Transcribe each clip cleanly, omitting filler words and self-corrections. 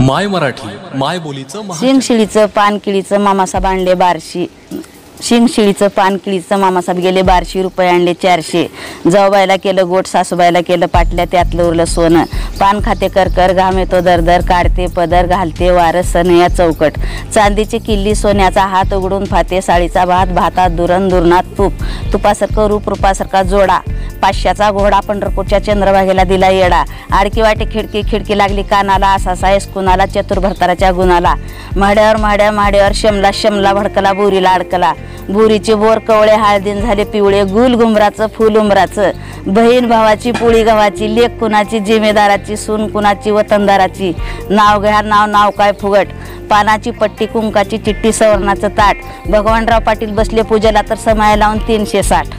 माय मराठी माय बोलीचं शिंगशिळीचं पानकिळीचं मामासाहेब आणले 1200 शिंगशिळीचं पानकिळीचं मामासाहेब गेले 1200 रुपये आणले 400 जाऊबाईला केलं गोट सासूबाईला केलं पाटल्या त्यातलं उरलं सोनं पान खाते करकर घाम येतो दरदर काढते पदर घालते वारस सण या चौकट चांदीची किल्ली सोन्याचा हात उघडून फाते साळीचा भात भातात दुरण दुरणात तूप तुपासारखं रूप रूपासारखा जोडा पाचशाचा घोडा पंढरपूरच्या चंद्रभागेला दिला येडा आडकी वाटे खिडकी खिडकी लागली कानाला असा सायस कुणाला चतुर भरताराच्या गुणाला म्हाड्यावर शमला भडकला बुरीला अडकला बुरीचे बोर कवळे हळदीन झाले पिवळे गुल गुमराचं फुल उमराचं बहीण भावाची पोळी गव्हाची लेक कुणाची जिम्मेदाराची सून कुणाची वतनदाराची नाव घ्या नाव काय फुगट पानाची पट्टी कुंकाची चिठ्ठी सवर्णाचं ताट भगवानराव पाटील बसले पूजेला तर समाया लावून 360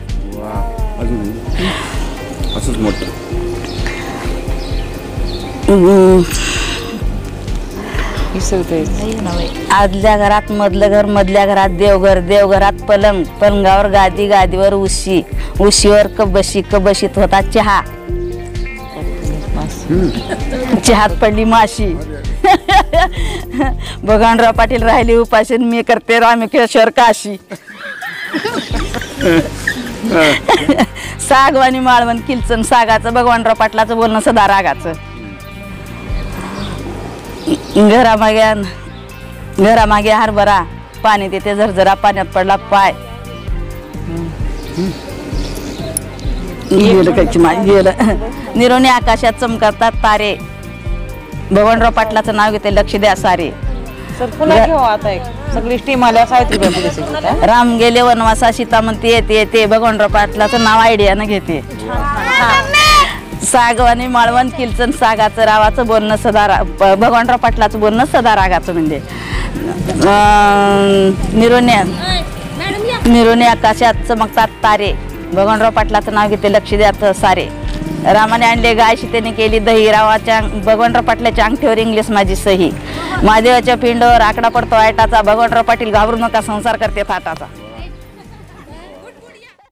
असंच मोठं आदल्या घरात मधलं घर मधल्या घरात देवघर देवघरात पलंग पलंगावर गादी गादीवर उशीवर कबशीत होता चहा चहात पडली माशी भगवानराव पाटील राहिले उपाशी मी करते रामेश्वर काशी सागवानी माळवण किलचण सागाचं भगवानराव पाटलाचं बोलणं सदा रागाचं घरामागे हरभरा पाणी देते झरझरा पाण्यात पडला पाय गेलं निरोनी आकाशात चमकतात तारे भगवानराव पाटलाचं नाव घेते लक्ष द्या सारे सगळी टीम आल्या राम गेले वनवासा सीता म्हणते येते भगवानराव पाटलाचं नाव आयडियानं घेते सागवानी माळवण किलचण सागाचं रावाचं बोलणं सदा भगवानराव पाटलाचं बोलणं सदा रागाचं म्हणजे निरोनी आकाशात चमकतात तारे भगवानराव पाटलाचं नाव घेते लक्ष द्या सारे रामाने आणले गाय सीतेने केली दही रावाच्या भगवानराव पाटलाच्या अंगठीवर इंग्लिश माझी सही महादेवाच्या पिंडवर आकडा पडतो आयटाचा भगवानराव पाटील घाबरू नका संसार करते थाटाचा